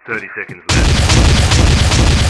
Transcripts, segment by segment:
30 seconds left.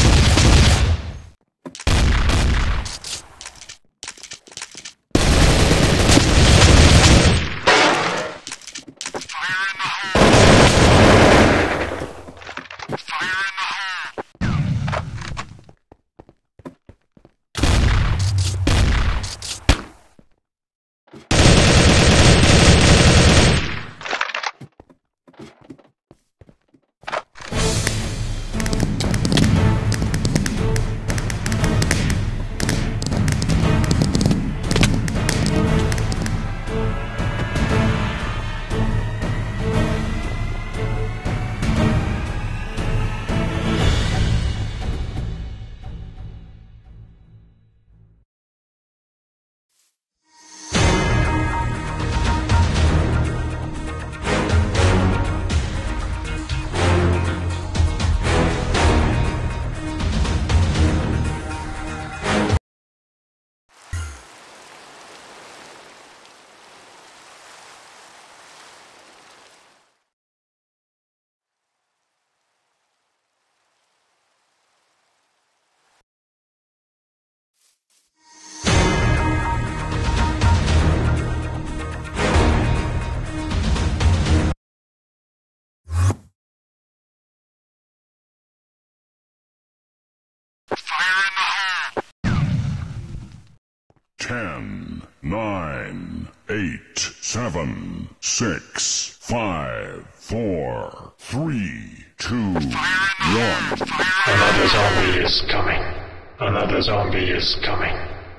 Ten, nine, eight, seven, six, five, four, three, two, one. Another zombie is coming. Another zombie is coming.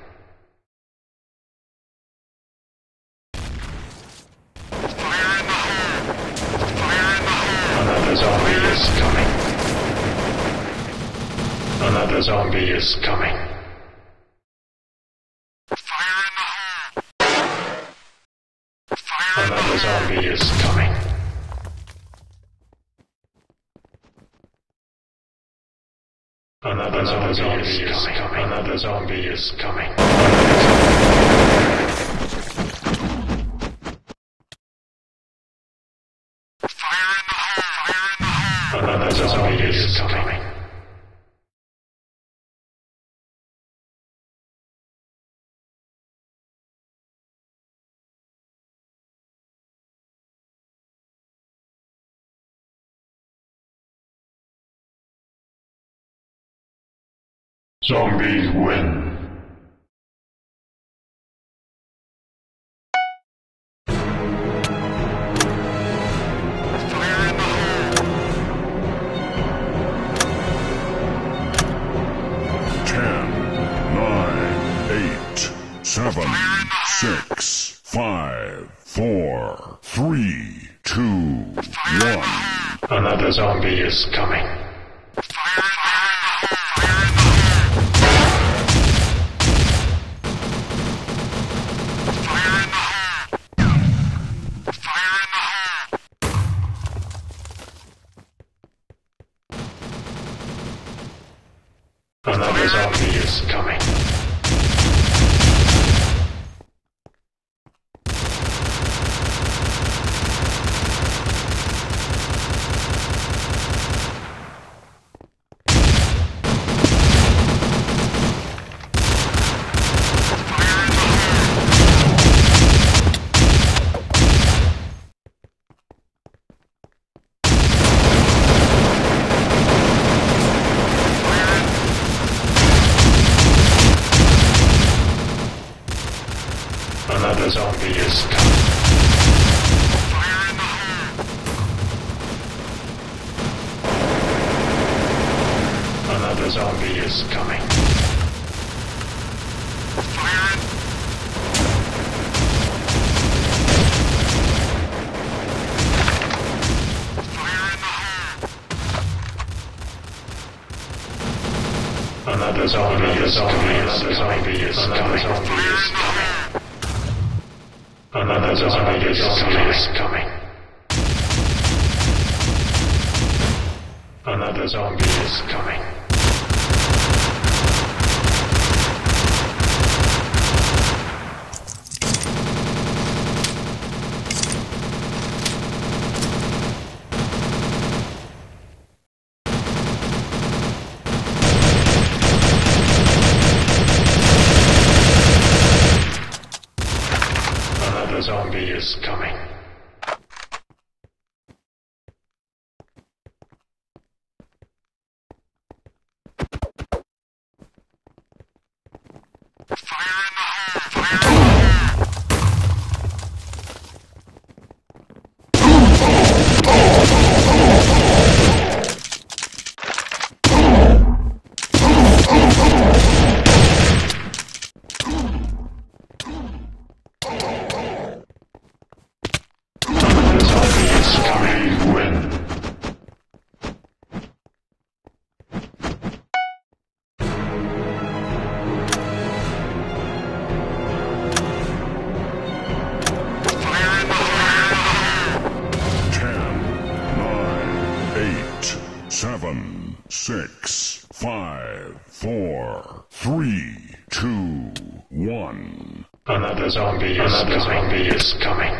Another zombie is coming. Another zombie is coming. Another zombie is coming. Another zombie is coming. Another zombie is coming. Another zombie is coming. Zombies win. Ten, nine, eight, seven, six, five, four, three, two, one. Another zombie is coming. Another zombie is coming. Another zombie is coming. Another zombie is coming. Another zombie is coming. Another zombie is coming. Another zombie is coming. Another zombie is coming. is coming. Seven, six, five, four, three, two, one. Another zombie is coming.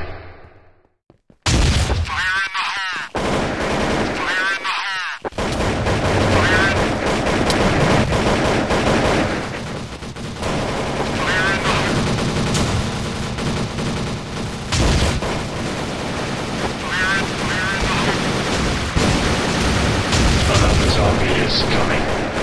Another zombie is coming.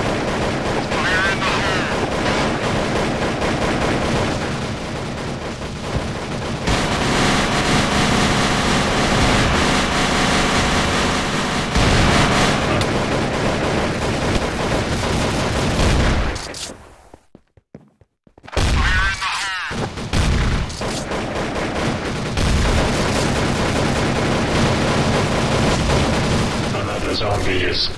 Another zombie is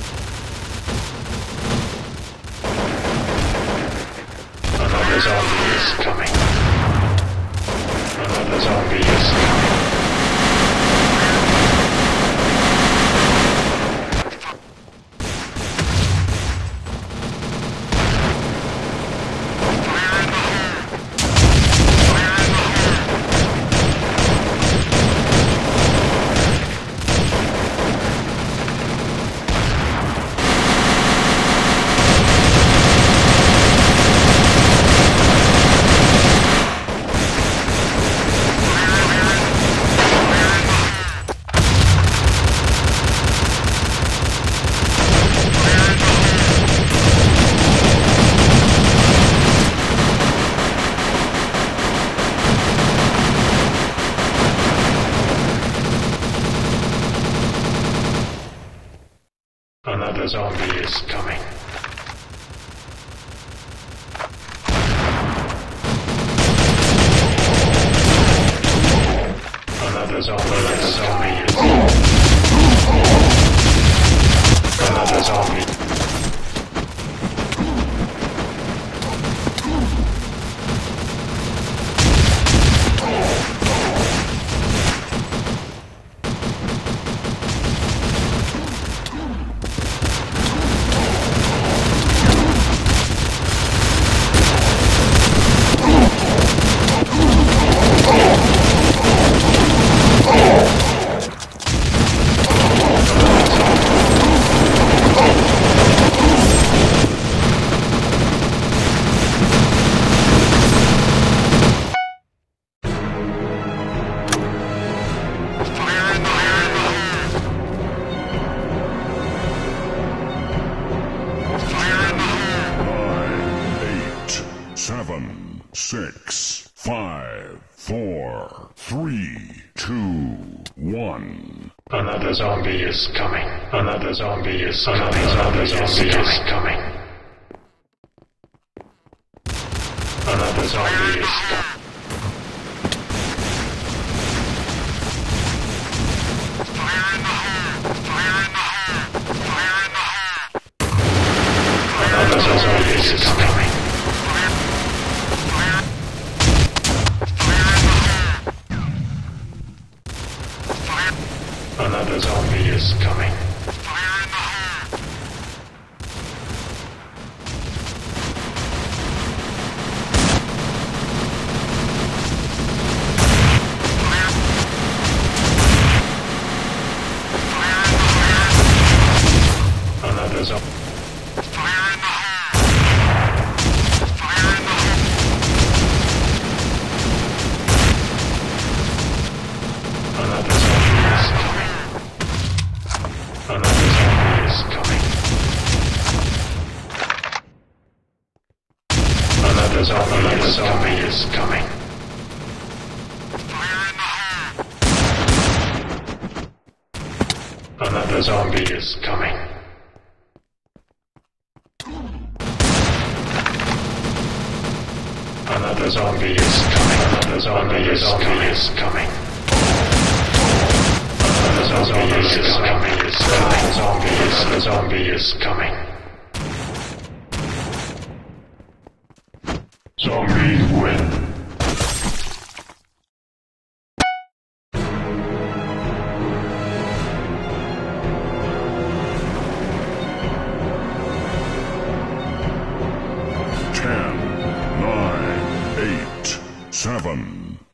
coming. Another zombie is coming. Another zombie is coming. Another zombie is another zombie. Seven, six, five, four, three, two, one. Another zombie is coming. Another zombie is coming. Another zombie is coming. Another zombie is coming. Another zombie is coming. Another zombie is coming. Another zombie. Another zombie is coming. Another zombie is coming. Another zombie is coming. Another zombie is coming. Another zombie is coming. Zombies win. Ten, nine, eight, seven,